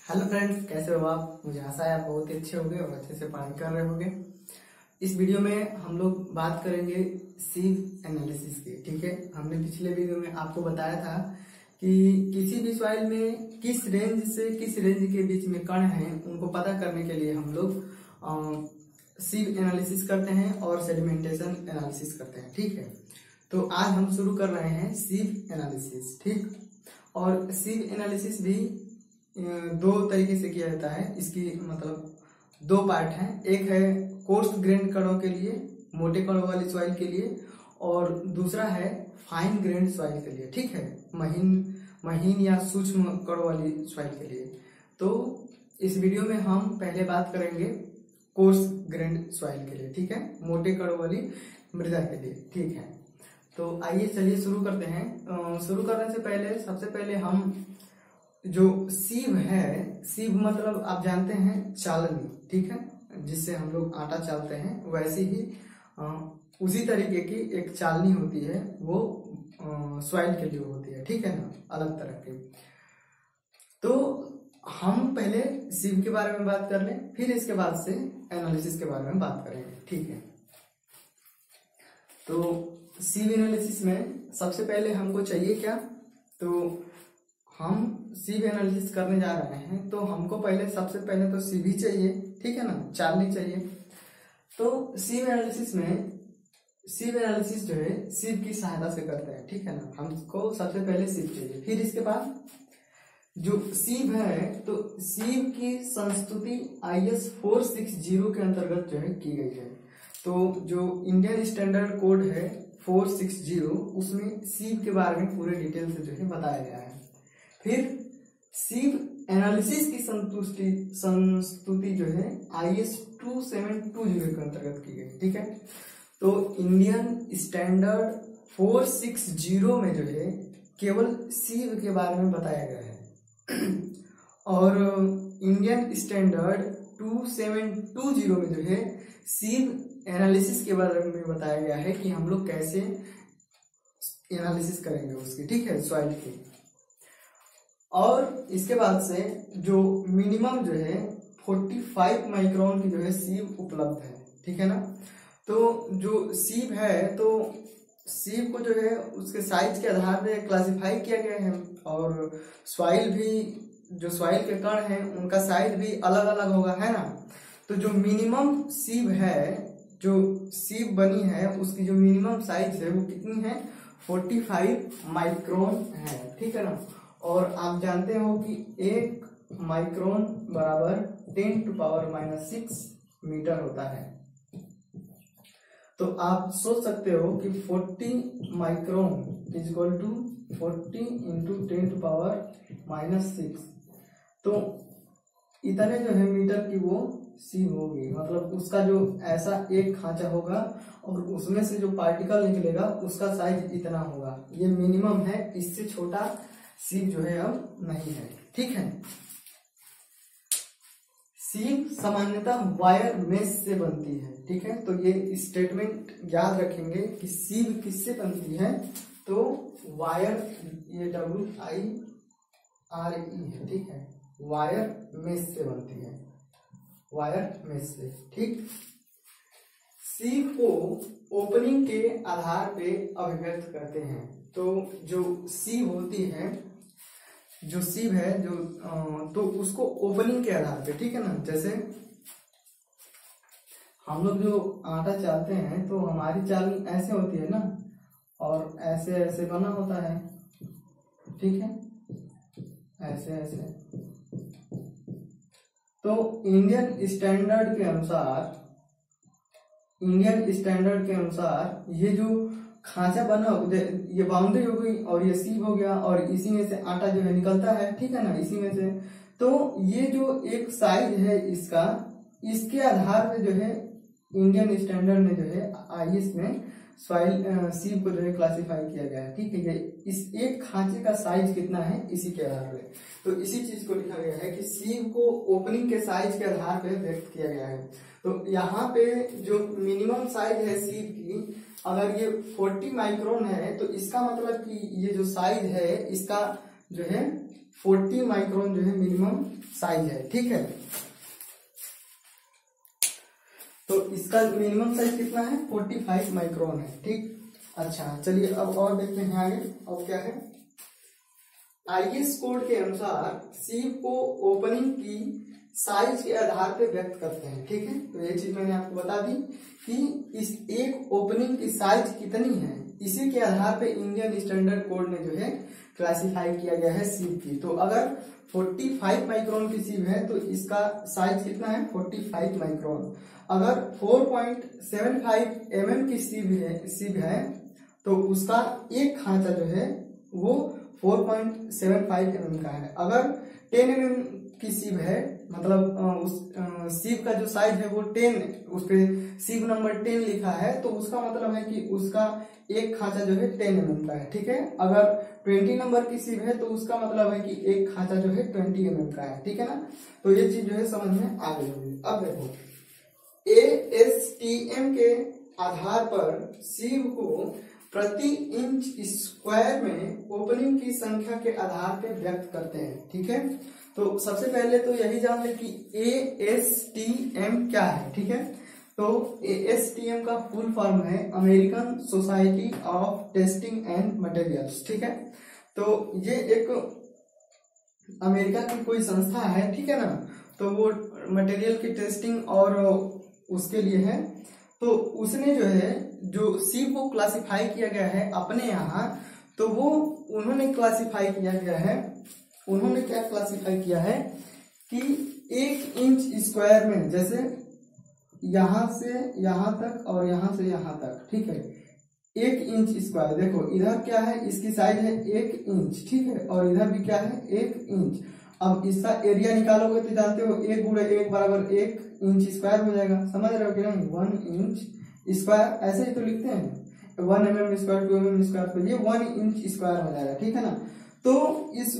Hello friends, कैसे हो आप। मुझे आशा है आप बहुत ही अच्छे होंगे और अच्छे से पढ़ाई कर रहे होंगे। इस वीडियो में हम लोग बात करेंगे सीव एनालिसिस की। ठीक है, हमने पिछले वीडियो में आपको बताया था कि किसी भी सॉइल में किस रेंज से किस रेंज के बीच में कण हैं उनको पता करने के लिए हम लोग सीव एनालिसिस करते हैं और सेडिमेंटेशन एनालिसिस करते हैं। ठीक है, तो आज हम शुरू कर रहे हैं सीव एनालिसिस। ठीक, और सीव एनालिसिस भी दो तरीके से किया जाता है। इसकी मतलब दो पार्ट हैं, एक है कोर्स ग्रेन कणों के लिए, मोटे कणों वाली सॉइल के लिए, और दूसरा है फाइन ग्रेन सॉइल के लिए। ठीक है, महीन या सूक्ष्म कणों वाली सॉइल के लिए। तो इस वीडियो में हम पहले बात करेंगे कोर्स ग्रेन सॉइल के लिए। ठीक है, मोटे कणों वाली मृदा के लिए। ठीक है, तो आइए चलिए शुरू करते हैं। शुरू करने से पहले सबसे पहले हम जो सीव है, सीव मतलब आप जानते हैं चालनी। ठीक है, जिससे हम लोग आटा चालते हैं, वैसे ही उसी तरीके की एक चालनी होती है, वो सॉइल के लिए होती है। ठीक है ना, अलग तरह की। तो हम पहले सीव के बारे में बात कर लें, फिर इसके बाद से एनालिसिस के बारे में बात करेंगे। ठीक है, तो सीव एनालिसिस में सबसे पहले हमको चाहिए क्या, तो हम सीव एनालिसिस करने जा रहे हैं तो हमको पहले सबसे पहले तो सीव ही चाहिए। ठीक है ना, चालनी चाहिए। तो सीव एनालिसिस जो है सीव की सहायता से करते हैं। ठीक है ना, हमको सबसे पहले सीव चाहिए, फिर इसके बाद जो सीव है तो सीव की संस्तुति IS 460 के अंतर्गत जो है की गई है। तो जो इंडियन स्टैंडर्ड कोड है 460, उसमें सीव के बारे में पूरे डिटेल से जो है बताया गया है। फिर सीव एनालिसिस की संस्तुति जो है IS 2720 के अंतर्गत की गई। ठीक है, तो इंडियन स्टैंडर्ड 460 में जो है केवल सीव के बारे में बताया गया है और इंडियन स्टैंडर्ड 2720 में जो है सीव एनालिसिस के बारे में बताया गया है कि हम लोग कैसे एनालिसिस करेंगे उसकी। ठीक है, सॉइल की। और इसके बाद से जो मिनिमम जो है 45 माइक्रोन की जो है सीव उपलब्ध है। ठीक है ना, तो जो सीव है तो सीव को जो है उसके साइज के आधार पे क्लासिफाई किया गया है, और सॉइल भी, जो सॉइल के कण हैं उनका साइज भी अलग अलग होगा, है ना। तो जो मिनिमम सीव है, जो सीव बनी है, उसकी जो मिनिमम साइज है वो कितनी है, 45 माइक्रोन है। ठीक है ना, और आप जानते हो कि 1 माइक्रोन बराबर 10⁻⁻6 मीटर होता है। तो आप सोच सकते हो कि 40 माइक्रोन इज इक्वल टू 40 × 10⁻⁻6, तो इतने जो है मीटर की वो सीव होगी। मतलब उसका जो ऐसा एक खांचा होगा और उसमें से जो पार्टिकल निकलेगा उसका साइज इतना होगा। ये मिनिमम है, इससे छोटा सीव जो है अब नहीं है। ठीक है, सीव सामान्यतः वायर मेश से बनती है। ठीक है, तो ये स्टेटमेंट याद रखेंगे कि सीव किससे बनती है, तो वायर, ये WIRE है। ठीक है, वायर मेश से बनती है, वायर मेश से। ठीक, सीव को ओपनिंग के आधार पे अभिव्यक्त करते हैं। तो जो सीव होती है, जो सीव है जो तो उसको ओपनिंग के आधार पे, ठीक है ना, जैसे हम लोग जो आटा चालते हैं तो हमारी चालनी ऐसे होती है ना, और ऐसे ऐसे बना होता है। ठीक है, ऐसे ऐसे। तो इंडियन स्टैंडर्ड के अनुसार ये जो खांचा बना, ये बाउंड्री हो गई और ये सीव हो गया, और इसी में से आटा जो है निकलता है। ठीक है ना, इसी में से। तो ये जो एक साइज है इसका, इसके आधार पे जो है इंडियन स्टैंडर्ड में जो है IS में सॉइल सीव को जो है क्लासिफाई किया गया है। ठीक है, इस एक खांचे का साइज कितना है इसी के आधार पे, तो इसी चीज को लिखा गया है कि सीव को ओपनिंग के साइज के आधार पे व्यक्त किया गया है। तो यहाँ पे जो मिनिमम साइज है सीव की, अगर ये 40 माइक्रोन है तो इसका मतलब कि ये जो साइज है इसका जो है 40 माइक्रोन जो है मिनिमम साइज है, ठीक है। तो इसका मिनिमम साइज कितना है, 45 माइक्रोन है, ठीक। अच्छा चलिए अब और देखते हैं आगे। अब क्या है, आईएस कोड के अनुसार सीव को ओपनिंग की साइज के आधार पे व्यक्त करते हैं, ठीक है। तो ये चीज मैंने आपको बता दी कि इस एक ओपनिंग की साइज कितनी है, इसी के आधार पे इंडियन स्टैंडर्ड कोड में जो है क्लासिफाई किया गया है सीव की। तो अगर 45 माइक्रोन की सीव है तो इसका साइज कितना है, 45 माइक्रोन। अगर 4.75 mm की सीव है तो उसका एक खांचा जो है वो 4.75 mm का है। अगर 10 mm की सीव है, मतलब उस सीव का जो साइज है वो 10, उस पे सीव नंबर 10 लिखा है, तो उसका मतलब है कि उसका एक खांचा जो है 10 mm का है, ठीक है। अगर 20 नंबर की सीव है तो उसका मतलब है कि एक खांचा जो है 20 mm का है, ठीक है ना। तो ये चीज जो है समझ में आ गई होगी। अब देखो ASTM के आधार पर सीव को प्रति इंच स्क्वायर में ओपनिंग की संख्या के आधार पर व्यक्त करते हैं, ठीक है। तो सबसे पहले तो यही जान ले कि ASTM क्या है, ठीक है। तो ASTM का फुल फॉर्म है American society of testing and materials, ठीक है। तो ये एक अमेरिका की कोई संस्था है, ठीक है ना। तो वो मटेरियल की टेस्टिंग और उसके लिए है। तो उसने जो है जो सीव को क्लासिफाई किया गया है अपने यहाँ, तो वो उन्होंने क्लासिफाई किया गया है, उन्होंने क्या क्लासिफाई किया है कि 1 इंच स्क्वायर में, जैसे यहां से यहां तक और यहां से यहां तक, ठीक है, 1 इंच स्क्वायर। देखो इधर क्या है, इसकी साइज है 1 इंच, ठीक है, और इधर भी क्या है 1 इंच। अब इसका एरिया निकालोगे तो जानते हो 1 गुणे 1 बराबर 1 इंच स्क्वायर हो जाएगा, समझ रहे हो कि नहीं। 1 इंच स्क्वायर ऐसे ही तो लिखते हैं, 1 mm स्क्वायर, 2 mm स्क्वायर, तो ये 1 इंच स्क्वायर हो जाएगा, ठीक है ना। तो इस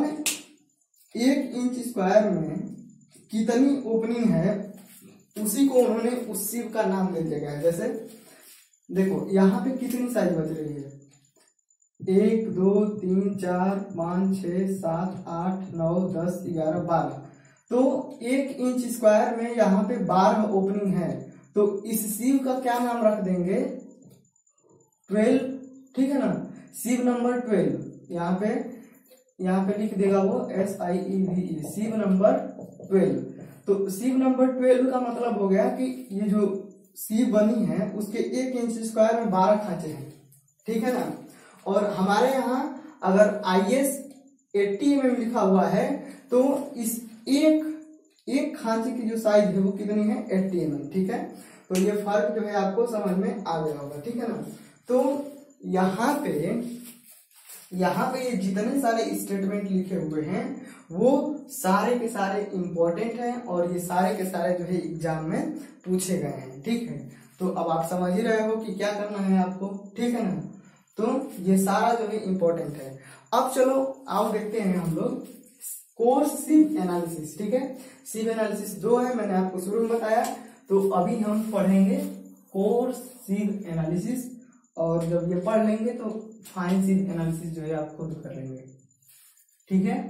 1 इंच स्क्वायर में कितनी ओपनिंग है उसी को उन्होंने उस सीव का नाम दे दिया गया है। जैसे देखो यहाँ पे कितनी साइज बच रही है, 1 2 3 4 5 6 7 8 9 10 11 12। तो 1 इंच स्क्वायर में यहाँ पे 12 ओपनिंग है। तो इस सीव का क्या नाम रख देंगे, 12, ठीक है ना। सीव नंबर 12 यहाँ पे लिख देगा वो SIEVE, सीव नंबर 12। तो सीव नंबर 12 का मतलब हो गया कि ये जो सीव बनी है उसके 1 इंच स्क्वायर में 12 खांचे हैं, ठीक है ना। और हमारे यहाँ अगर IS 80 mm लिखा हुआ है तो इस एक खांचे की जो साइज है वो कितनी है, 80 mm, ठीक है। तो ये फर्क जो है आपको समझ में आ गया होगा, ठीक है ना। तो यहाँ पे ये जितने सारे स्टेटमेंट लिखे हुए हैं वो सारे के सारे इंपॉर्टेंट हैं और ये सारे के सारे जो है एग्जाम में पूछे गए हैं, ठीक है। तो अब आप समझ ही रहे हो कि क्या करना है आपको, ठीक है ना। तो ये सारा जो है इंपॉर्टेंट है। अब चलो आओ देखते हैं हम लोग कोर्स सीव एनालिसिस, ठीक है। सीव एनालिसिस जो है मैंने आपको शुरू में बताया, तो अभी हम पढ़ेंगे कोर्स सीव एनालिसिस, और जब ये पढ़ लेंगे तो फाइन सीव एनालिसिस जो है आप खुद कर लेंगे, ठीक है।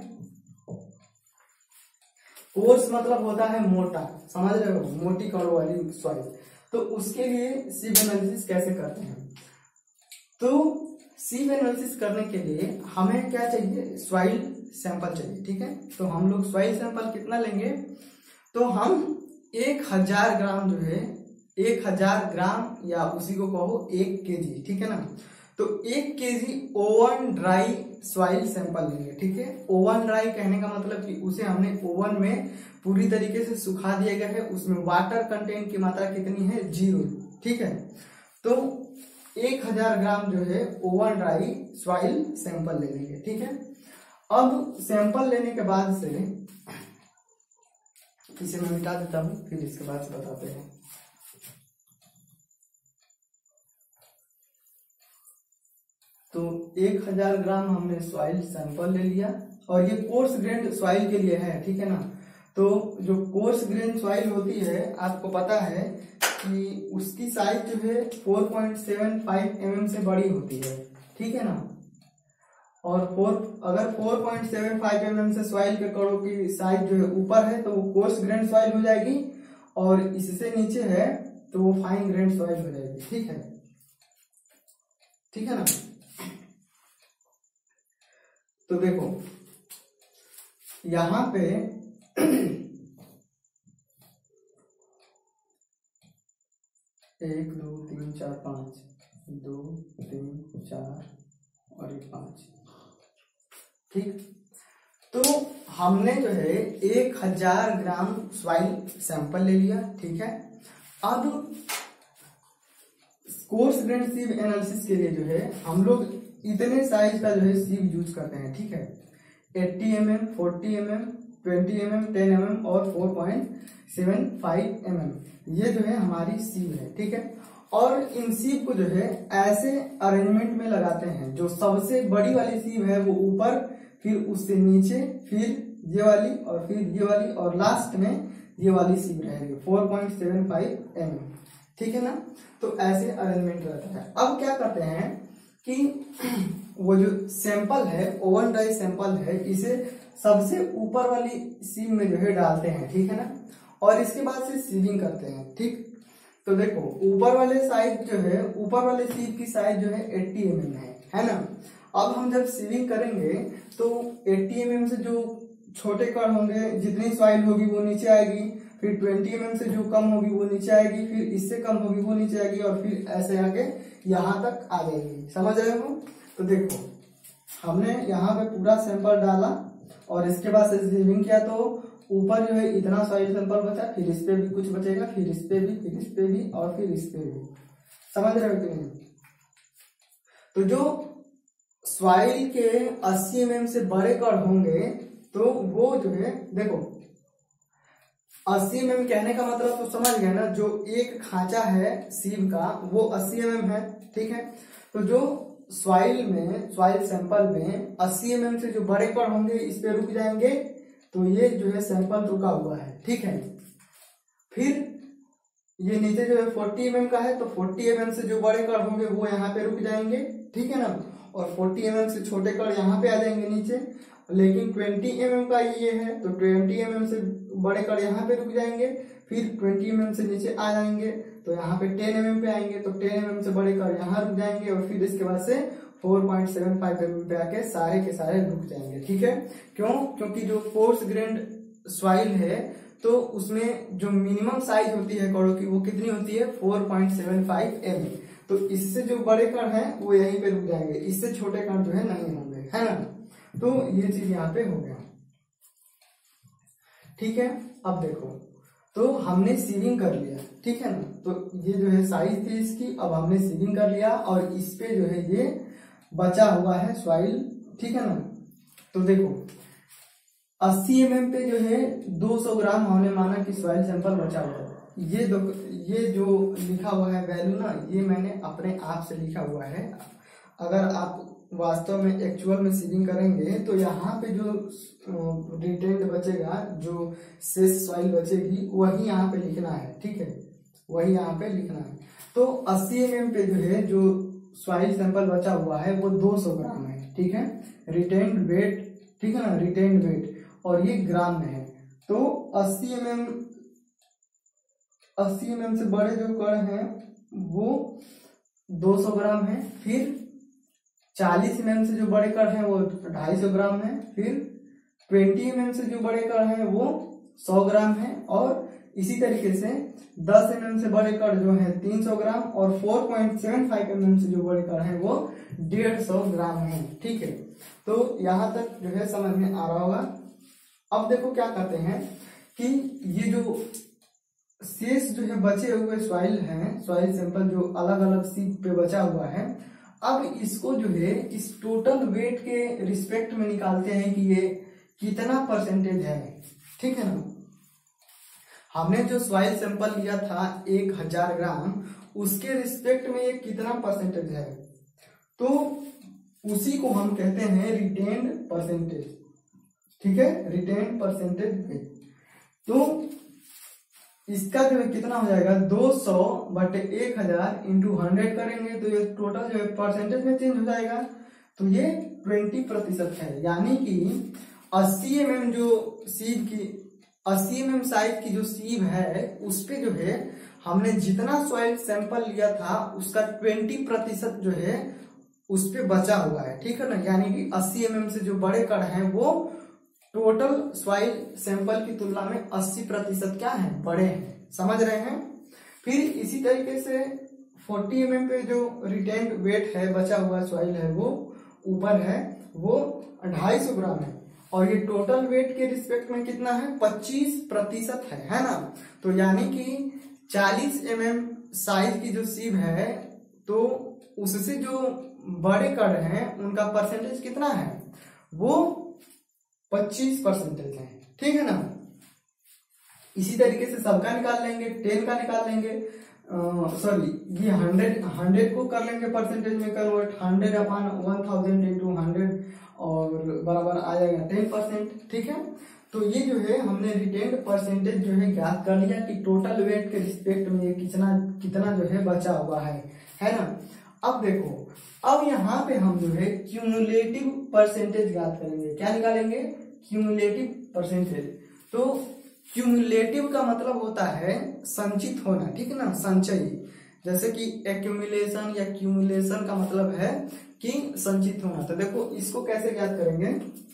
कोर्स मतलब होता है मोटा, समझ रहे हो, मोटी कण वाली सॉइल। तो उसके लिए सीव एनालिसिस कैसे करते हैं, तो सीव एनालिसिस करने के लिए हमें क्या चाहिए, सॉइल सैंपल चाहिए, ठीक है। तो हम लोग सॉइल सैंपल कितना लेंगे, तो हम 1000 ग्राम जो है, 1000 ग्राम या उसी को कहो 1 kg, ठीक है ना। तो 1 kg oven dry soil sample लेंगे, ठीक है। ओवन ड्राई कहने का मतलब कि उसे हमने ओवन में पूरी तरीके से सुखा दिया गया है, उसमें वाटर कंटेंट की मात्रा कितनी है, 0, ठीक है। तो 1000 ग्राम जो है ओवन ड्राई सॉइल सैंपल ले लेंगे, ठीक है। अब सैंपल लेने के बाद से इसे मैं मिटा देता हूं, फिर इसके बाद से बताते हैं। तो 1000 ग्राम हमने सॉइल सैंपल ले लिया, और ये कोर्स ग्रेन सॉइल के लिए है, ठीक है ना। तो जो कोर्स ग्रेन सॉइल होती है आपको पता है कि उसकी साइज जो है 4.75 mm से बड़ी होती है, ठीक है ना। और अगर 4.75 mm से सॉइल के कणों की साइज जो है ऊपर है तो वो कोर्स ग्रेन सॉइल हो जाएगी, और इससे नीचे है तो वो फाइन ग्रेन सॉइल हो जाएगी। ठीक है, ठीक है ना। तो देखो यहां पे 1 2 3 4 5 2 3 4 और 5, ठीक। तो हमने जो है 1000 ग्राम सॉइल सैंपल ले लिया, ठीक है। अब कोर्स ग्रेन सीव एनालिसिस के लिए जो है हम लोग इतने साइज का जो है सीव यूज करते हैं, ठीक है। 80 mm, 40 mm, 20 mm, 10 mm और 4.75 mm, ये जो है हमारी सीव है, ठीक है। और इन सीव को जो है ऐसे अरेंजमेंट में लगाते हैं, जो सबसे बड़ी वाली सीव है वो ऊपर, फिर उससे नीचे, फिर ये वाली और फिर ये वाली, और लास्ट में ये वाली सीव रहेगी 4.75 mm, ठीक है ना। तो ऐसे अरेंजमेंट रहता है। अब क्या करते हैं कि वो जो सैंपल है, ओवन ड्राई सैंपल है, इसे सबसे ऊपर वाली सीव में जो है डालते हैं, ठीक है ना। और इसके बाद से सीविंग करते हैं, ठीक। तो देखो ऊपर वाले साइज जो है, ऊपर वाले सीव की साइज जो है 80 mm है ना। अब हम जब सीविंग करेंगे तो 80 mm से जो छोटे कण होंगे, जितनी सॉइल होगी वो नीचे आएगी, फिर 20 mm से जो कम होगी वो नीचे आएगी, फिर इससे कम होगी वो नीचे आएगी, और फिर ऐसे आके यहाँ तक आ जाएगी। समझ रहे हो। तो देखो हमने यहाँ पे पूरा सैंपल डाला और इसके बाद से सीविंग किया, तो ऊपर जो है इतना सॉइल सैंपल बचा, फिर इस पे भी कुछ बचेगा, फिर इस पे भी, फिर इस पे भी, और फिर इस पे भी। समझ रहे हो कि नहीं। तो जो सॉइल के 80 mm से बड़े कण होंगे तो वो जो है, देखो 80 mm कहने का मतलब तो समझ गए ना, जो एक खांचा है सीव का वो 80 mm है, ठीक है। तो जो सॉइल सैंपल में 80 mm से जो बड़े कण होंगे इस पे रुक जाएंगे, तो ये जो है सैंपल रुका हुआ है, ठीक है। फिर ये नीचे जो है 40 mm का है, तो 40 mm से जो बड़े कण होंगे वो यहाँ पे रुक जाएंगे, ठीक है ना। और 40 mm से छोटे कण यहाँ पे आ जाएंगे नीचे। लेकिन 20 mm का ये है, तो 20 mm से बड़े कण यहाँ पे रुक जाएंगे, फिर 20 mm से नीचे आ जाएंगे, तो यहाँ पे 10 mm पे आएंगे, तो 10 mm से बड़े कण यहाँ रुक जाएंगे, और फिर इसके बाद से 4.75 mm पे आके सारे के सारे रुक जाएंगे, ठीक है। क्यों? क्योंकि जो कोर्स ग्रेन्ड सॉइल है तो उसमें जो मिनिमम साइज होती है कणों की वो कितनी होती है, 4.75 mm। तो इससे जो बड़े कण हैं वो यहीं पे रुक जाएंगे, इससे छोटे कण जो है नहीं होंगे, है ना। तो ये चीज यहाँ पे हो गया, ठीक है। अब देखो तो हमने सीविंग कर लिया, ठीक है ना। तो ये जो है साइज थी इसकी, अब हमने सीविंग कर लिया, और इस पे जो है ये बचा हुआ है सॉइल, ठीक है ना। तो देखो 80 mm पे जो है 200 ग्राम हमने माना कि सॉइल सैंपल बचा हुआ है। ये जो लिखा हुआ है वैल्यू ना, ये मैंने अपने आप से लिखा हुआ है। अगर आप वास्तव में एक्चुअल में सीविंग करेंगे तो यहाँ पे जो रिटेन्ड बचेगा, जो शेष सॉइल बचेगी, वही यहाँ पे लिखना है, ठीक है, वही यहाँ पे लिखना है। तो 80 mm पे जो है जो सॉइल सैंपल बचा हुआ है वो 200 ग्राम है, ठीक है, रिटेन्ड वेट, ठीक है ना, रिटेन्ड वेट, और ये ग्राम में है। तो 80 mm से बड़े जो कण हैं वो 200 ग्राम है, फिर 40 mm से जो बड़े कण हैं वो 250 ग्राम है, फिर 20 mm से जो बड़े कण हैं वो 100 ग्राम है, और इसी तरीके से 10 mm से बड़े कण जो है 300 ग्राम, और 4.75 mm से जो बड़े कण हैं वो 150 ग्राम है, ठीक है। तो यहाँ तक जो है समझ में आ रहा होगा। अब देखो क्या करते हैं कि ये जो शेष जो है बचे हुए सॉइल हैं, सॉइल सैंपल जो अलग अलग सीट पे बचा हुआ है, अब इसको जो है इस टोटल वेट के रिस्पेक्ट में निकालते हैं कि ये कितना परसेंटेज है, ठीक है ना। हमने जो सॉइल सैंपल लिया था 1000 ग्राम, उसके रिस्पेक्ट में ये कितना परसेंटेज है, तो उसी को हम कहते हैं रिटेन्ड परसेंटेज, ठीक है, रिटेन्ड परसेंटेज। तो इसका जो है कितना हो जाएगा, 200/1000 × 100 करेंगे तो ये टोटल जो है परसेंटेज में चेंज हो जाएगा, तो ये 20% है, यानी कि 80 mm जो सीव की 80 mm साइज की जो सीव है उस पे जो है हमने जितना सॉइल सैंपल लिया था उसका 20% जो है उस पे बचा हुआ है, ठीक है ना। यानी कि 80 mm से जो बड़े कण हैं वो टोटल सॉइल सैंपल की तुलना में 80% क्या है, बड़े हैं, समझ रहे हैं। फिर इसी तरीके से 40 mm पे जो रिटेन्ड वेट है, बचा हुआ सॉइल है, वो ऊपर है, वो 250 ग्राम है, और ये टोटल वेट के रिस्पेक्ट में कितना है, 25% है ना। तो यानी कि 40 mm साइज की जो सीव है तो उससे जो बड़े कण हैं उनका परसेंटेज कितना है, वो 25% है, ठीक है ना। इसी तरीके से सबका निकाल लेंगे, 10 का निकाल लेंगे, सॉरी ये 100 को कर लेंगे परसेंटेज में कन्वर्ट, 100/1000 इंटू 100 और बराबर आ जाएगा 10%, ठीक है। तो ये जो है हमने रिटेन्ड परसेंटेज जो है ज्ञात कर लिया कि टोटल वेट के रिस्पेक्ट में ये कितना जो है बचा हुआ है ना। अब देखो, अब यहाँ पे हम जो है क्यूमुलेटिव परसेंटेज ज्ञात करेंगे। क्या निकालेंगे, क्यूमुलेटिव परसेंटेज। तो क्यूमुलेटिव का मतलब होता है संचित होना, ठीक है ना, संचयी। जैसे कि एक्यूमुलेशन या क्यूमुलेशन का मतलब है कि संचित होना। तो देखो इसको कैसे ज्ञात करेंगे,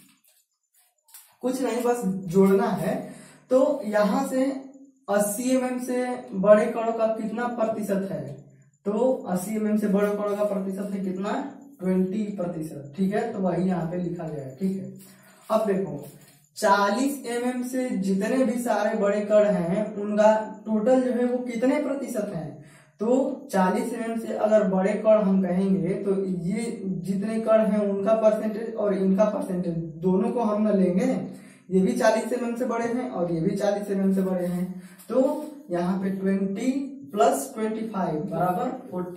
कुछ नहीं बस जोड़ना है। तो यहां से 80 mm से बड़े कणों का कितना प्रतिशत है, तो 80 mm से बड़े कणों का प्रतिशत है कितना, 20%, ठीक है। तो वही यहाँ पे लिखा गया है, ठीक है। अब देखो 40 mm से जितने भी सारे बड़े कण हैं उनका टोटल जो है वो कितने प्रतिशत है, तो 40 mm से अगर बड़े कण हम कहेंगे तो ये जितने कण हैं उनका परसेंटेज और इनका परसेंटेज दोनों को हम न लेंगे, ये भी 40 mm से बड़े हैं और ये भी 40 mm से बड़े हैं, तो यहाँ पे 20 + 25 बराबर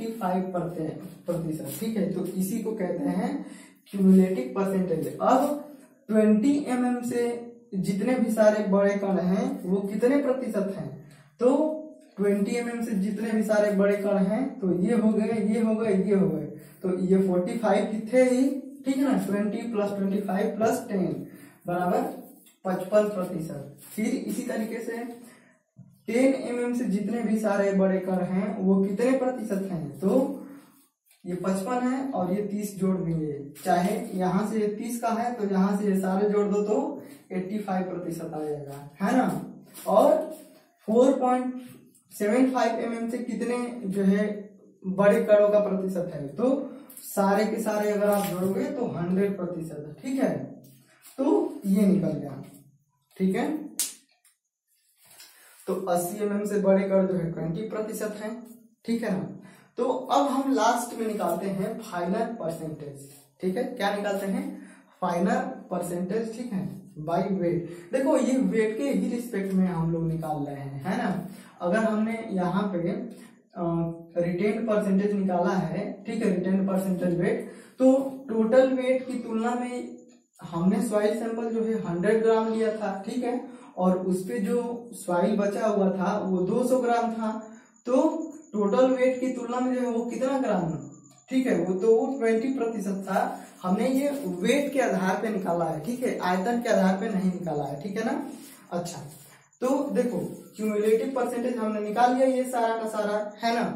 45%, ठीक है। तो इसी को कहते हैं क्यूमुलेटिव परसेंटेज। अब 20 mm से जितने भी सारे बड़े कण हैं वो कितने प्रतिशत हैं, तो 20 mm से जितने भी सारे बड़े कण हैं तो ये हो गए, ये हो गए, ये हो गए, तो ये 45 थे ही, ठीक है ना। 20 + 25 + 10 बराबर 55%। फिर इसी तरीके से 10 mm से जितने भी सारे बड़े कण हैं वो कितने प्रतिशत हैं, तो ये 55 है और ये 30 जोड़ देंगे, चाहे यहां से ये 30 का है तो यहां से ये सारे जोड़ दो तो 85% आ जाएगा, है ना। और 4.75 mm से कितने जो है बड़े कणों का प्रतिशत है, तो सारे के सारे अगर आप जोड़ोगे तो 100%, ठीक है। तो ये निकल गया, ठीक है। तो 80 mm से बड़े कण जो है 20% है, ठीक है ना। तो अब हम लास्ट में निकालते हैं फाइनल परसेंटेज, ठीक है। क्या निकालते हैं, फाइनल परसेंटेज, ठीक है, बाय वेट। देखो ये वेट के ही रिस्पेक्ट में हम लोग निकाल रहे हैं, है ना। अगर हमने यहाँ पे रिटेन्ड परसेंटेज निकाला है, ठीक है, रिटेन्ड परसेंटेज वेट, तो टोटल वेट की तुलना में हमने सॉइल सैंपल जो है 100 ग्राम लिया था, ठीक है, और उस पे जो सॉइल बचा हुआ था वो 200 ग्राम था, तो टोटल वेट की तुलना में जो है वो कितना ग्राम, ठीक है, वो तो 20% था। हमने ये वेट के आधार पे निकाला है, ठीक है, आयतन के आधार पे नहीं निकाला है, ठीक है ना। अच्छा, तो देखो क्यूमुलेटिव परसेंटेज हमने निकाल लिया, ये सारा का सारा, है ना।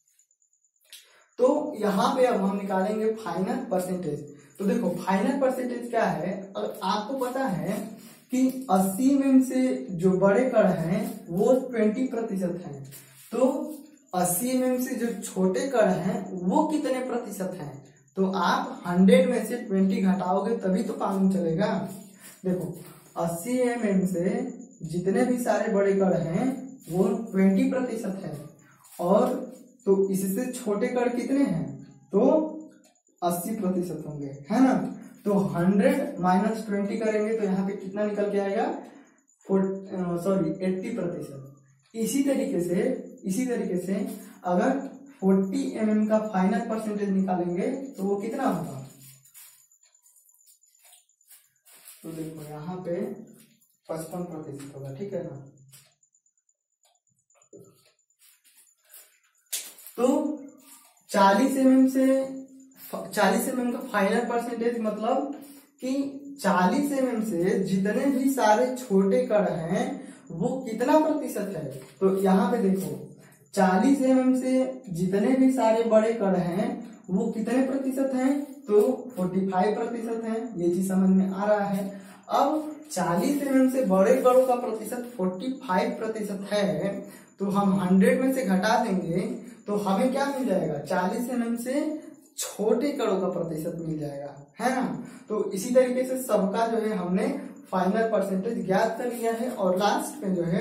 तो यहाँ पे अब हम निकालेंगे फाइनल परसेंटेज। तो देखो फाइनल परसेंटेज क्या है, अगर आपको पता है कि 80 mm से जो बड़े कण हैं वो 20% हैं, तो 80 mm से जो छोटे कण हैं वो कितने प्रतिशत हैं, तो आप 100 में से 20 घटाओगे तभी तो काम चलेगा। देखो 80 mm से जितने भी सारे बड़े कण हैं वो 20% है, और तो इससे छोटे कण कितने हैं, तो 80% होंगे, है ना। तो 100 - 20 करेंगे तो यहाँ पे कितना निकल के आएगा, 80%। इसी तरीके से अगर 40 mm का फाइनल परसेंटेज निकालेंगे तो वो कितना होगा, तो देखो यहाँ पे 55% होगा, ठीक है ना। तो 40 mm से 40 mm का फाइनल परसेंटेज मतलब कि 40 mm से जितने भी सारे छोटे कण हैं वो कितना प्रतिशत है। तो यहाँ पे देखो 40 mm से जितने भी सारे बड़े कण हैं वो कितने प्रतिशत हैं, तो 45% हैं। ये चीज समझ में आ रहा है। अब 40 mm से बड़े कणों का प्रतिशत 45% है, तो हम 100 में से घटा देंगे तो हमें क्या मिल जाएगा, 40 mm से छोटे कणों का प्रतिशत मिल जाएगा, है ना। तो इसी तरीके से सबका जो है हमने फाइनल परसेंटेज ज्ञात कर लिया है। और लास्ट में जो है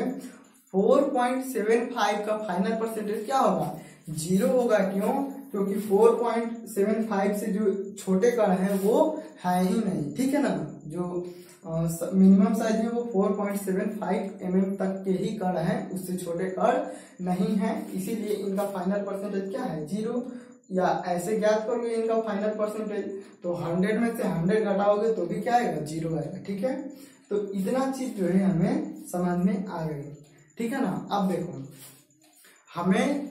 4.75 का फाइनल परसेंटेज क्या होगा, 0 होगा। क्यों, क्योंकि 4.75 से जो छोटे कण है वो है ही नहीं, ठीक है ना। जो मिनिमम साइज है वो 4.75 mm तक के ही कण है, उससे छोटे कण नहीं है। इसीलिए इनका फाइनल परसेंटेज क्या है, 0। या ऐसे ज्ञात करोगे इनका फाइनल परसेंटेज, तो 100 में से 100 घटाओगे तो भी क्या आएगा, 0 आएगा, ठीक है। तो इतना चीज जो है हमें समझ में आ गई, ठीक है ना। अब देखो हमें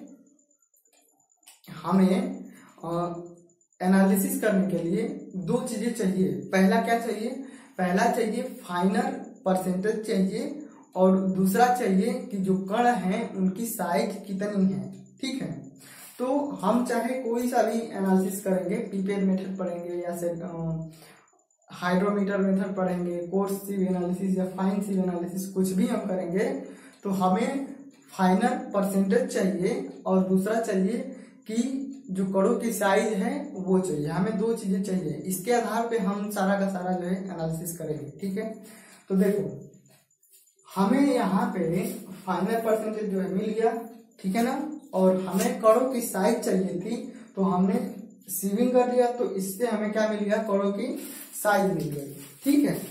एनालिसिस करने के लिए दो चीजें चाहिए। पहला क्या चाहिए, पहला चाहिए फाइनल परसेंटेज चाहिए, और दूसरा चाहिए कि जो कण हैं उनकी साइज कितनी है, ठीक है। तो हम चाहे कोई सा भी एनालिसिस करेंगे, पीपेट मेथड पढ़ेंगे या से हाइड्रोमीटर मेथड पढ़ेंगे, कोर्स सिव एनालिसिस या फाइन सिव एनालिसिस, कुछ भी हम करेंगे तो हमें फाइनल परसेंटेज चाहिए, और दूसरा चाहिए कि जो कणों की साइज है वो चाहिए। हमें दो चीजें चाहिए, इसके आधार पे हम सारा का सारा जो है एनालिसिस करेंगे, ठीक है। तो देखो हमें यहाँ पे फाइनल परसेंटेज जो है मिल गया, ठीक है ना। और हमें कणों की साइज चाहिए थी, तो हमने सीविंग कर लिया, तो इससे हमें क्या मिल गया, कणों की साइज मिल गई, ठीक है।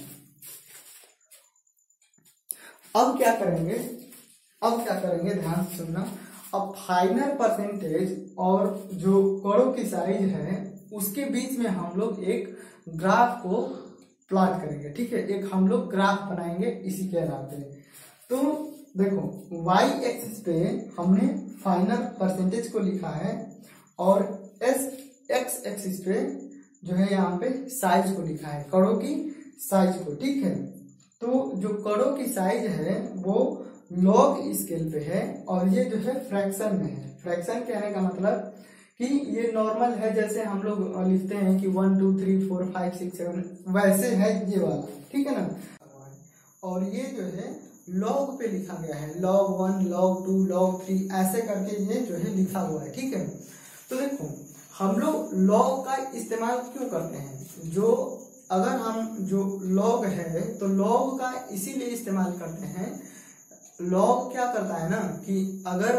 अब क्या करेंगे, ध्यान से सुनना। अब फाइनल परसेंटेज और जो कणों की साइज है उसके बीच में हम लोग एक ग्राफ को प्लॉट करेंगे, ठीक है। एक हम लोग ग्राफ बनाएंगे इसी के आधार पे। तो देखो वाई एक्सिस पे हमने फाइनल परसेंटेज को लिखा है, और एक्स एक्सिस पे जो है यहाँ पे साइज को लिखा है, कणों की साइज को, ठीक है। तो जो कणों की साइज है वो लॉग स्केल पे है, और ये जो है फ्रैक्शन में है। फ्रैक्शन कहने का मतलब कि ये नॉर्मल है, जैसे हम लोग लिखते हैं कि 1 2 3 4 5 6 7, वैसे है ये वाला, ठीक है ना। और ये जो है लॉग पे लिखा गया है, log 1 log 2 log 3 ऐसे करके ये जो है लिखा हुआ है, ठीक है। तो देखो हम लोग लॉग का इस्तेमाल क्यों करते हैं, जो अगर हम जो लॉग है तो लॉग का इसीलिए इस्तेमाल करते हैं। लॉग क्या करता है ना कि अगर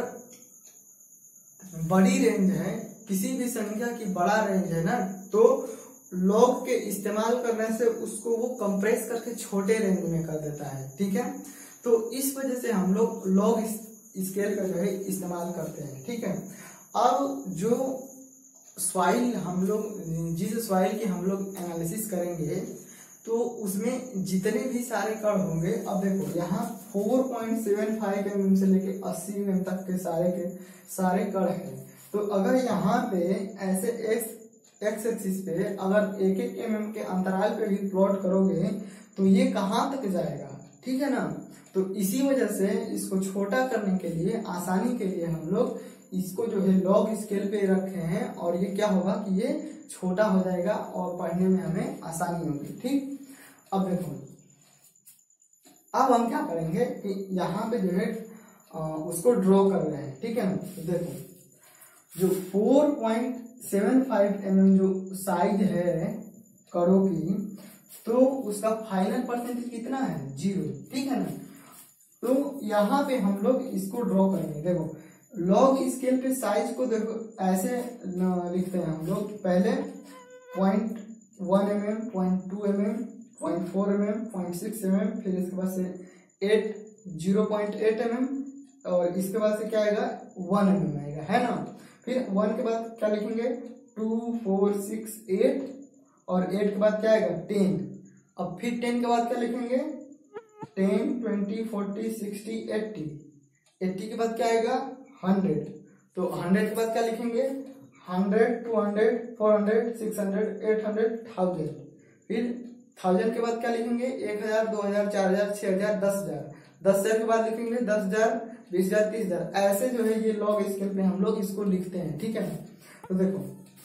बड़ी रेंज है, किसी भी संख्या की बड़ा रेंज है ना, तो लॉग के इस्तेमाल करने से उसको वो कंप्रेस करके छोटे रेंज में कर देता है, ठीक है। तो इस वजह से हम लोग लॉग स्केल का जो है इस्तेमाल करते हैं, ठीक है। अब जो सॉइल हम लोग जिस सॉइल की हम लोग एनालिसिस करेंगे तो उसमें जितने भी सारे कण होंगे, अब देखो यहाँ 4.75 mm से लेके 80 mm तक के सारे कण हैं। तो अगर यहाँ पे ऐसे एक्स एक्सिस पे अगर 1-1 mm के अंतराल पे भी प्लॉट करोगे तो ये कहाँ तक जाएगा, ठीक है ना। तो इसी वजह से इसको छोटा करने के लिए, आसानी के लिए हम लोग इसको जो है लॉग स्केल पे रखे हैं, और ये क्या होगा कि ये छोटा हो जाएगा और पढ़ने में हमें आसानी होगी, ठीक। अब देखो अब हम क्या करेंगे कि यहाँ पे जो है उसको ड्रॉ कर रहे हैं, ठीक है ना। तो देखो जो 4.75 mm जो साइज है कणों की, तो उसका फाइनल परसेंटेज कितना है, 0, ठीक है ना। तो यहाँ पे हम लोग इसको ड्रॉ करेंगे। देखो लॉग स्केल पे साइज को देखो ऐसे लिखते हैं हम लोग, पहले 0.1 mm, 0.2 mm, 0.4 mm, 0.6 mm, फिर इसके बाद से 0.8 mm, और इसके बाद से क्या आएगा 1 mm आएगा, है ना। फिर 1 के बाद क्या लिखेंगे 2 4 6 8, और 8 के बाद क्या आएगा 10। अब फिर 10 के बाद क्या लिखेंगे 10 20 40 60 80 के बाद क्या आएगा 100। तो 100 के बाद क्या लिखेंगे 100, 200, 400, 600, 800, 1000। फिर 1000 के बाद क्या लिखेंगे? 1000, 2000, 4000, 6000, 10000। 10000 के बाद लिखेंगे 10000, 20000, 30000। ऐसे जो है ये लॉग स्केल पे हम लोग इसको लिखते हैं, ठीक है। तो देखो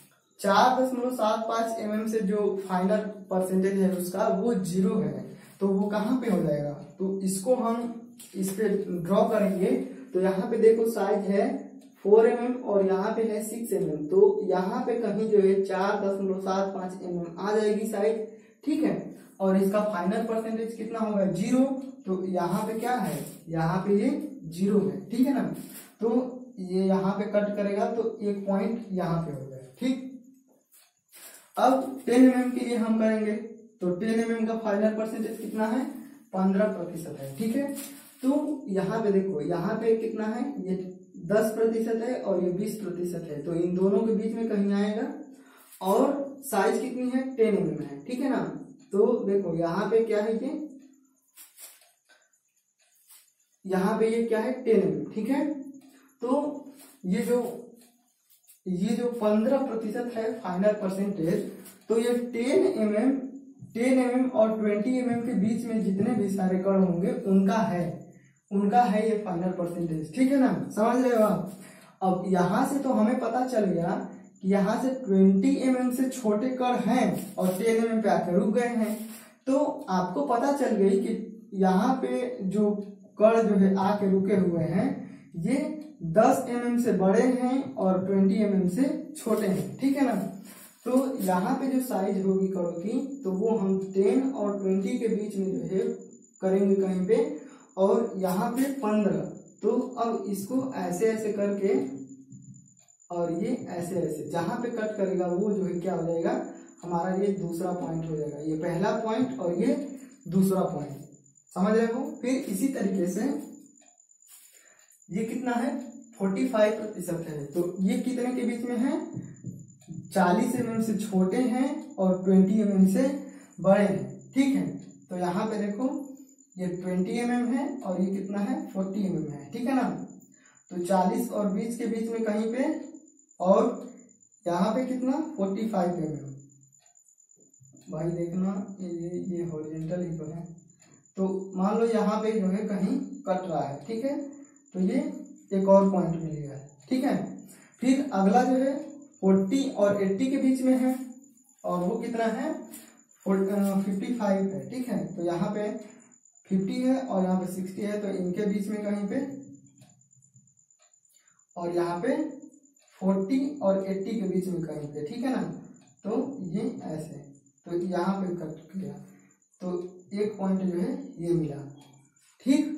4.75 mm से जो फाइनल परसेंटेज है उसका वो 0 है, तो वो कहाँ पे हो जाएगा? तो इसको हम इस पे ड्रॉ करेंगे। तो यहाँ पे देखो साइज है 4 mm और यहाँ पे है 6 mm, तो यहाँ पे कहीं जो है 4.75 mm आ जाएगी साइज, ठीक है। और इसका फाइनल परसेंटेज कितना होगा? 0। तो यहाँ पे क्या है? यहाँ पे ये 0 है, ठीक है ना। तो ये यहाँ पे कट करेगा तो एक पॉइंट यहाँ पे हो गया, ठीक। अब 10 mm के लिए हम करेंगे, तो 10 mm का फाइनल परसेंटेज कितना है? 15% है, ठीक है। तो यहाँ पे देखो, यहाँ पे कितना है? ये 10% है और ये 20% है, तो इन दोनों के बीच में कहीं आएगा। और साइज कितनी है? 10 mm है, ठीक है ना। तो देखो यहाँ पे क्या है? ये यहाँ पे ये क्या है? 10 mm, ठीक है। तो ये जो 15% है फाइनल परसेंटेज, तो ये 10 mm और 20 mm के बीच में जितने भी सारे कण होंगे उनका है ये फाइनल परसेंटेज, ठीक है ना। समझ रहे हो आप? अब यहाँ से तो हमें पता चल गया कि यहाँ से 20 mm से छोटे कण हैं और 10 mm पे आकर रुक गए हैं। तो आपको पता चल गई कि यहाँ पे जो कण जो है आके रुके हुए हैं ये 10 mm से बड़े हैं और 20 mm से छोटे हैं, ठीक है ना। तो यहाँ पे जो साइज होगी कणों की, तो वो हम 10 और 20 के बीच में जो है करेंगे कहीं पे, और यहाँ पे 15। तो अब इसको ऐसे ऐसे करके और ये ऐसे ऐसे जहां पे कट करेगा वो जो है क्या हो जाएगा? हमारा ये दूसरा पॉइंट हो जाएगा। ये पहला पॉइंट और ये दूसरा पॉइंट, समझ रहे हो? फिर इसी तरीके से ये कितना है? 45% है, तो ये कितने के बीच में है? 40 mm से छोटे हैं और 20 mm से बड़े हैं, ठीक है। तो यहाँ पे देखो ये 20 mm है और ये कितना है? 40 mm है, ठीक है ना। तो 40 और 20 के बीच में कहीं पे, और यहाँ पे कितना? 45 mm। भाई देखना ये हॉरिजॉन्टल ही तो है, तो मान लो यहाँ पे जो है कहीं कट रहा है, ठीक है। तो ये एक और पॉइंट मिल गया है, ठीक है। फिर अगला जो है 40 और 80 के बीच में है, और वो कितना है? 55 है, ठीक है। तो यहाँ पे 50 है और यहाँ पे 60 है, तो इनके बीच में कहीं पे, और यहाँ पे 40 और 80 के बीच में कहीं पे, ठीक है ना। तो ये ऐसे, तो यहाँ पे कट किया तो एक पॉइंट जो है ये मिला, ठीक।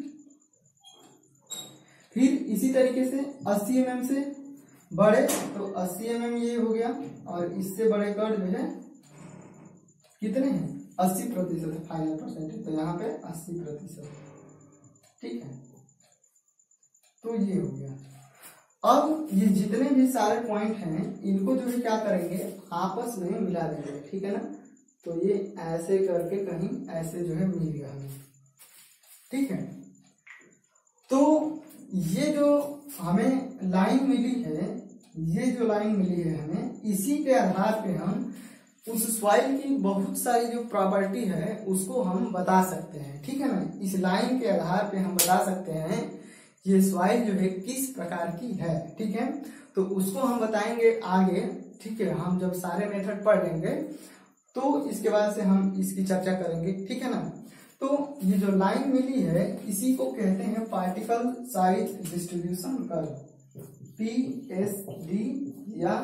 फिर इसी तरीके से 80 mm से बड़े, तो 80 mm ये हो गया, और इससे बड़े कण जो है कितने हैं? 80% फाइनल परसेंटेज, तो यहाँ पे 80%, ठीक है। तो ये हो गया। अब ये जितने भी सारे पॉइंट हैं इनको जो है क्या करेंगे? आपस में मिला देंगे, ठीक है ना। तो ये ऐसे करके कहीं ऐसे जो है मिल गया हमें, ठीक है। तो ये जो हमें लाइन मिली है, ये जो लाइन मिली है हमें, इसी के आधार पे हम उस सॉइल की बहुत सारी जो प्रॉपर्टी है उसको हम बता सकते हैं, ठीक है ना। इस लाइन के आधार पे हम बता सकते हैं ये सॉइल जो है किस प्रकार की है, ठीक है। तो उसको हम बताएंगे आगे, ठीक है। हम जब सारे मेथड पढ़ लेंगे तो इसके बाद से हम इसकी चर्चा करेंगे, ठीक है ना। तो ये जो लाइन मिली है इसी को कहते हैं particle size distribution curve, PSD या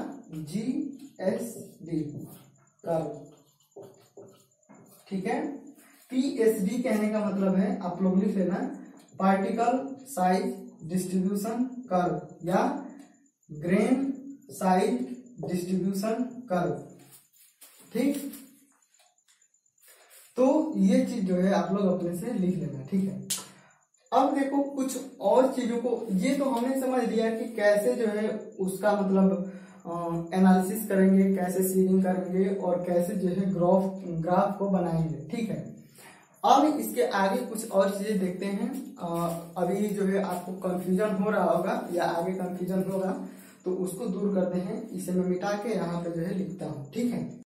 GSD कर्व, ठीक है। PSD कहने का मतलब है, आप लोग लिख लेना, पार्टिकल साइज डिस्ट्रीब्यूशन कर्व या ग्रेन साइज डिस्ट्रीब्यूशन कर्व, ठीक। तो ये चीज जो है आप लोग अपने से लिख लेना, ठीक है। अब देखो कुछ और चीजों को, ये तो हमने समझ लिया कि कैसे जो है उसका मतलब एनालिसिस करेंगे, कैसे सीडिंग करेंगे और कैसे जो है ग्राफ को बनाएंगे, ठीक है। अब इसके आगे कुछ और चीजें देखते हैं। अभी जो है आपको कंफ्यूजन हो रहा होगा या आगे कंफ्यूजन होगा, तो उसको दूर करते हैं। इसे मैं मिटा के यहाँ पे जो है लिखता हूँ, ठीक है।